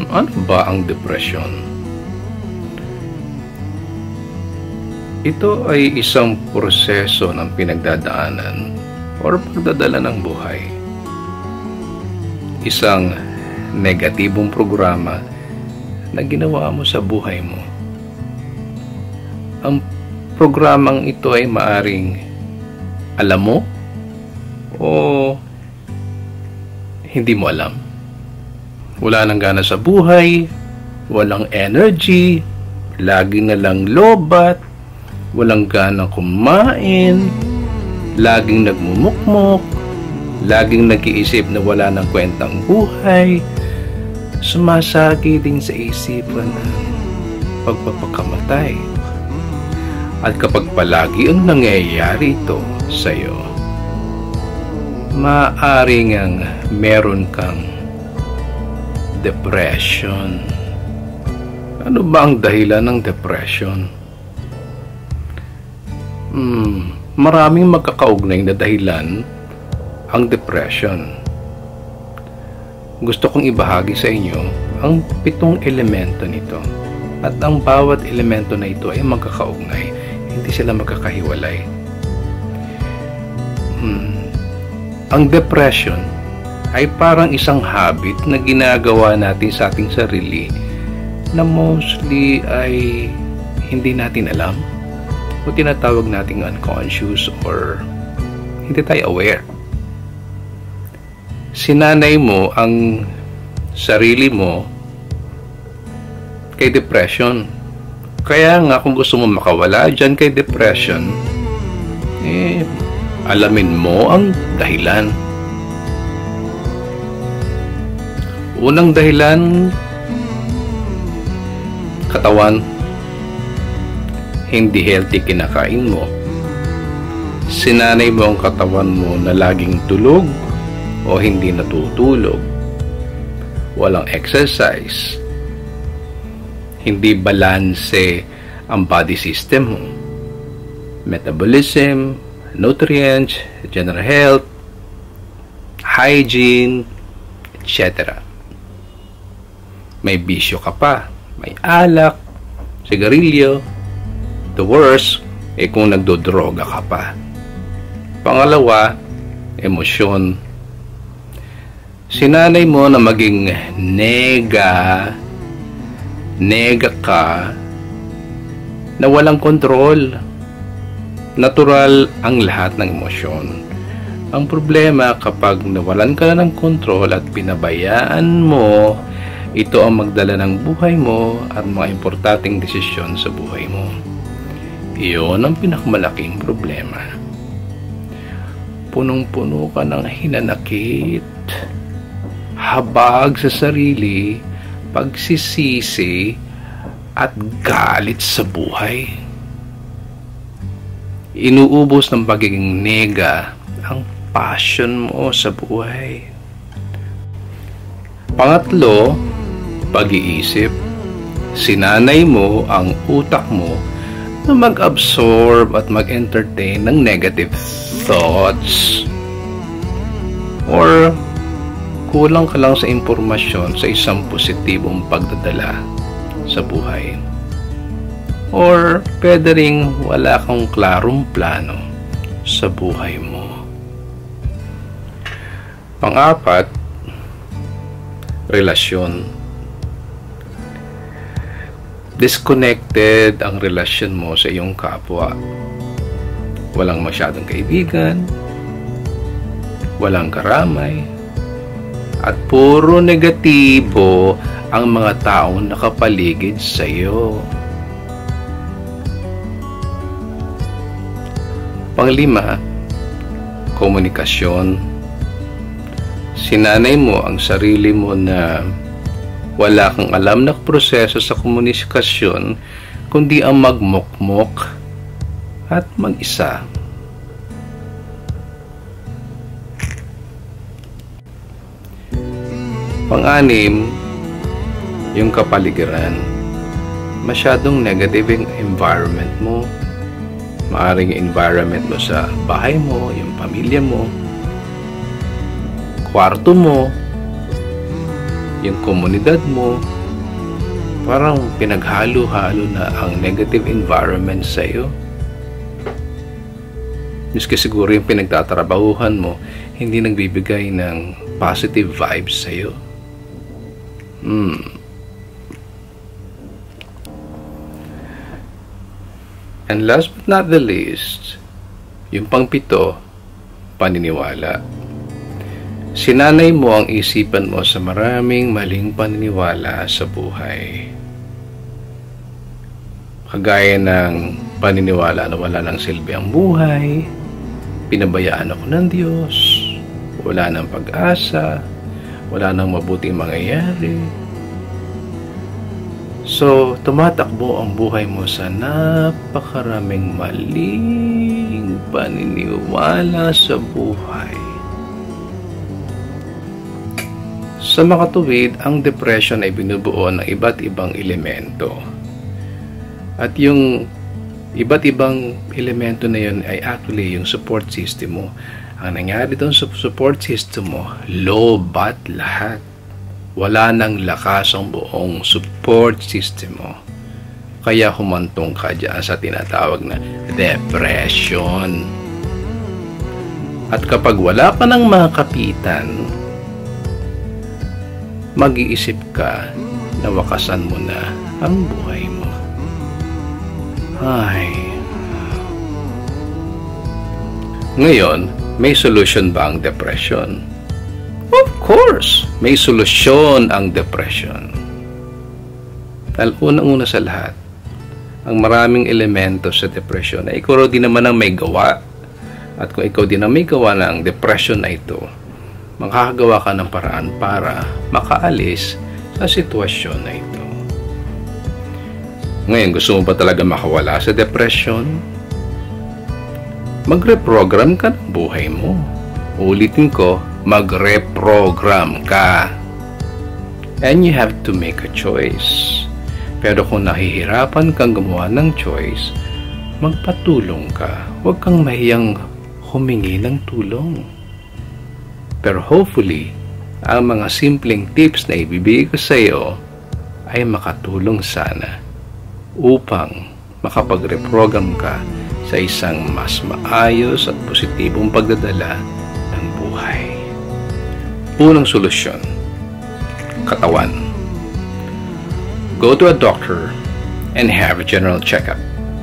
Ano ba ang depression? Ito ay isang proseso ng pinagdadaanan o pagdadala ng buhay. Isang negatibong programa na ginawa mo sa buhay mo. Ang programang ito ay maaring alam mo o hindi mo alam. Wala nang gana sa buhay, walang energy, lagi na lang lobat, walang gana kumain, laging nagmumukmok, laging nag-iisip na wala nang kwentang buhay, sumasagi din sa isipan ng pagpapakamatay. At kapag palagi ang nangyayari ito sa iyo, maaaring ang meron kang depression. Ano ba ang dahilan ng depression? Maraming magkakaugnay na dahilan ang depression. Gusto kong ibahagi sa inyo ang 7 elemento nito. At ang bawat elemento na ito ay magkakaugnay. Hindi sila magkakahiwalay. Ang depression ay parang isang habit na ginagawa natin sa ating sarili na mostly ay hindi natin alam o tinatawag nating unconscious or hindi tayo aware. Sinanay mo ang sarili mo kay depression. Kaya nga kung gusto mo makawala dyan kay depression, alamin mo ang dahilan. Unang dahilan, katawan. Hindi healthy kinakain mo. Sinanay mo ang katawan mo na laging tulog o hindi natutulog. Walang exercise. Hindi balanse ang body system mo. Metabolism, nutrients, general health, hygiene, etc. May bisyo ka pa. May alak, sigarilyo. The worst, kung nagdodroga ka pa. Pangalawa, emosyon. Sinanay mo na maging nega ka na walang kontrol. Natural ang lahat ng emosyon. Ang problema kapag nawalan ka na ng kontrol at pinabayaan mo, ito ang magdala ng buhay mo at mga importanteng desisyon sa buhay mo. Iyon ang pinakamalaking problema. Punong-puno ka ng hinanakit, habag sa sarili, pagsisisi, at galit sa buhay. Inuubos ng pagiging nega ang passion mo sa buhay. Pangatlo, pag-iisip. Sinanay mo ang utak mo na mag-absorb at mag-entertain ng negative thoughts. Or kulang ka lang sa impormasyon sa isang positibong pagdadala sa buhay. Or pwede ring wala kang klarong plano sa buhay mo. Pang-apat, relasyon. Disconnected ang relasyon mo sa iyong kapwa. Walang masyadong kaibigan, walang karamay, at puro negatibo ang mga taong nakapaligid sa iyo. Panglima, komunikasyon. Sinanay mo ang sarili mo na wala kang alam na proseso sa komunikasyon kundi ang magmukmok at mag-isa. Pang-anim, yung kapaligiran. Masyadong negative yung environment mo. Maaring environment mo sa bahay mo, yung pamilya mo, kwarto mo, yung komunidad mo, Parang pinaghalo-halo na ang negative environment sa'yo. Miski siguro yung pinagtatrabahuhan mo, hindi nagbibigay ng positive vibes sa'yo. And last but not the least, yung pang-7, paniniwala. Sinanay mo ang isipan mo sa maraming maling paniniwala sa buhay. Kagaya ng paniniwala na wala nang silbi ang buhay, pinabayaan ako ng Diyos, wala nang pag-asa, wala nang mabuting mangyayari. So, tumatakbo ang buhay mo sa napakaraming maling paniniwala sa buhay. Sa makatuwid, ang depression ay binubuo ng iba't ibang elemento. At yung iba't ibang elemento na yun ay actually yung support system mo. Ang nangyari doon sa support system mo, lobat lahat. Wala nang lakas ang buong support system mo. Kaya humantong ka dyan sa tinatawag na depression. At kapag wala pa ng mga kapitan, mag-iisip ka na wakasan mo na ang buhay mo. Ay. Ngayon, may solution ba ang depression? Of course, may solusyon ang depression. Dahil unang-una sa lahat, ang maraming elemento sa depression ay ikaw din naman ang may gawa. At kung ikaw din ang may gawa ng depression na ito, makakagawa ka ng paraan para makaalis sa sitwasyon na ito. Ngayon, gusto mo ba talaga makawala sa depression? Magre-program ka ng buhay mo. Ulitin ko, magre-program ka. And you have to make a choice. Pero kung nahihirapan kang gumawa ng choice, magpatulong ka. Huwag kang mahiyang humingi ng tulong. Pero hopefully, ang mga simpleng tips na ibibigay ko sa iyo ay makatulong sana upang makapag-reprogram ka sa isang mas maayos at positibong pagdadala ng buhay. Unang solusyon, katawan. Go to a doctor and have a general checkup.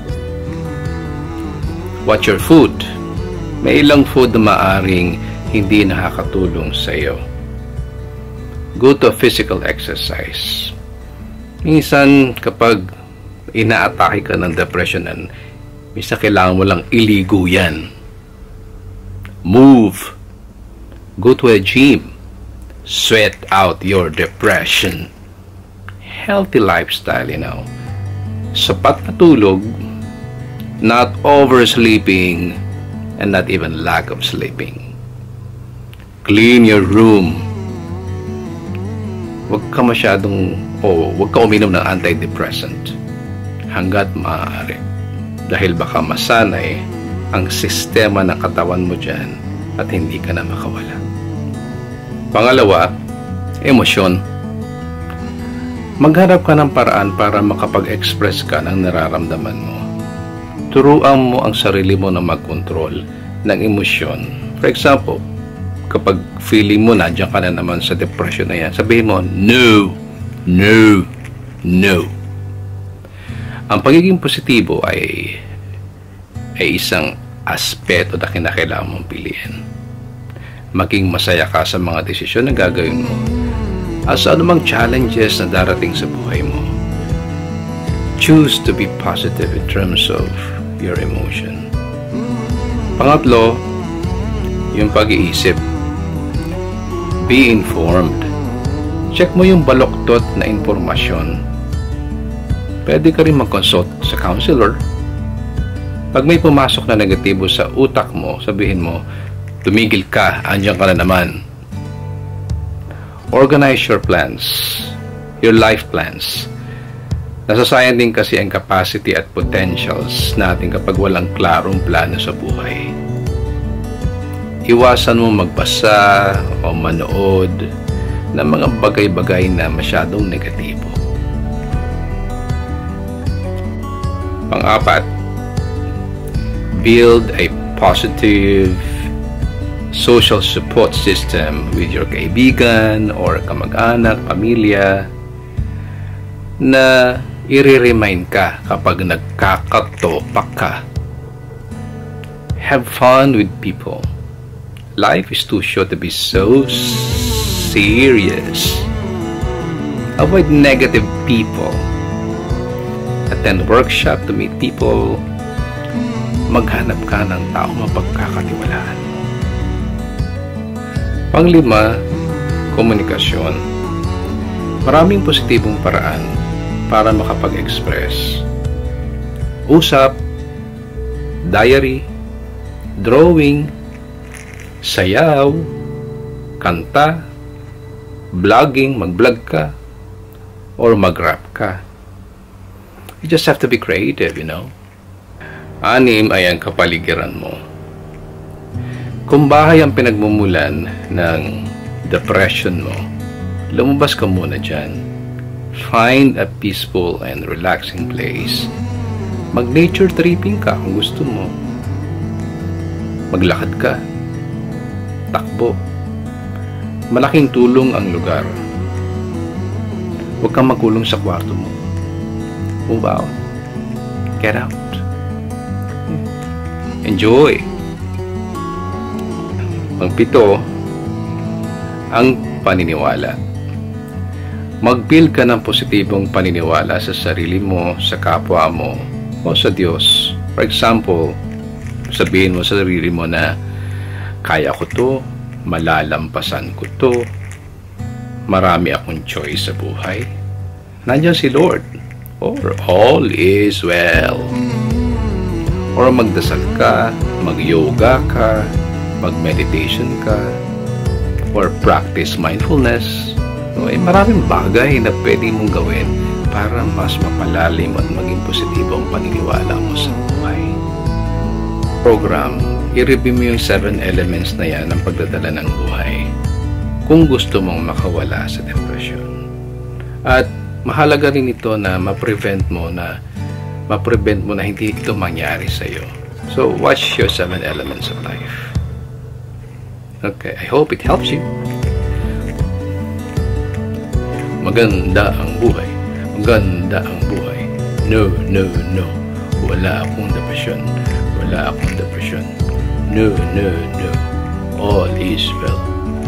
Watch your food. May ilang food na maaring hindi nakakatulong sa iyo. Go to a physical exercise. Minsan kapag inaatake ka ng depression, minsan kailangan mo lang iligo yan. Move. Go to a gym. Sweat out your depression. Healthy lifestyle, Sapat na tulog, not oversleeping, and not even lack of sleeping. Clean your room. Huwag ka uminom ng antidepressant hanggat maaari. Dahil baka masanay ang sistema ng katawan mo dyan at hindi ka na makawala. Pangalawa, emosyon. Maghanap ka ng paraan para makapag-express ka ng nararamdaman mo. Turuan mo ang sarili mo na mag-control ng emosyon. For example, kapag feeling mo nandiyan ka na naman sa depression na yan, sabihin mo, no, no, no. Ang pagiging positibo ay isang aspeto na kinakailangan mong piliin. Maging masaya ka sa mga desisyon na gagawin mo at sa anumang challenges na darating sa buhay mo. Choose to be positive in terms of your emotion. Pangatlo, yung pag-iisip. Be informed. Check mo yung baluktot na informasyon. Pwede ka rin mag-consult sa counselor. Pag may pumasok na negatibo sa utak mo, sabihin mo, tumigil ka, andyan ka na naman. Organize your plans, your life plans. Nasasayang din kasi ang capacity at potentials natin kapag walang klarong plano sa buhay. Iwasan mo magbasa o manood ng mga bagay-bagay na masyadong negatibo. Pang-apat, build a positive social support system with your kaibigan or kamag-anak, pamilya, na i-remind ka kapag nagkakatopak ka. Have fun with people. Life is too short to be so serious. Avoid negative people. Attend workshop to meet people. Maghanap ka ng taong mapagkakatiwalaan. Panglima, komunikasyon. Maraming positibong paraan para makapag-express. Usap, diary, drawing, sayaw, kanta, vlogging, mag-vlog ka, or mag-rap ka. You just have to be creative, you know. 6 ay ang kapaligiran mo. Kung bahay ang pinagmumulan ng depression mo, lumabas ka muna dyan. Find a peaceful and relaxing place. Mag-nature tripping ka kung gusto mo. Maglakad ka. Takbo. Malaking tulong ang lugar. Huwag kang magkulong sa kwarto mo. Move out. Get out. Enjoy. Pang-7, ang paniniwala. Mag-build ka ng positibong paniniwala sa sarili mo, sa kapwa mo, o sa Diyos. For example, sabihin mo sa sarili mo na kaya ko to, malalampasan ko to, marami akong choice sa buhay. Nandiyan si Lord. Or all is well. Or magdasal ka, mag-yoga ka, mag-meditation ka, or practice mindfulness. Maraming bagay na pwede mong gawin para mas mapalalim at maging positibo ang paniniwala mo sa buhay. Program, i-review mo yung 7 elements na yan ng pagdadala ng buhay kung gusto mong makawala sa depression. At mahalaga rin ito na ma-prevent mo na hindi ito mangyari sa iyo. So, watch your 7 elements of life. Okay, I hope it helps you. Maganda ang buhay. Maganda ang buhay. No, no, no. Wala akong depression. Wala akong depression. No, no, no. All is well.